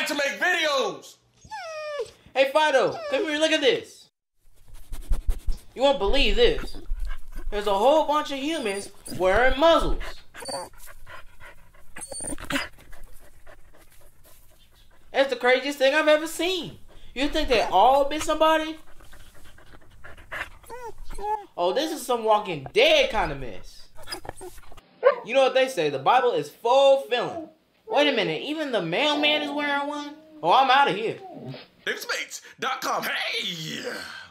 to make videos. Hey, Fido, come here, look at this. You won't believe this. There's a whole bunch of humans wearing muzzles. That's the craziest thing I've ever seen. You think they all bit somebody? Oh, this is some Walking Dead kind of mess. You know what they say, the Bible is fulfilling. Wait a minute, even the mailman is wearing one? Oh, I'm out of here. Spates.com. Hey!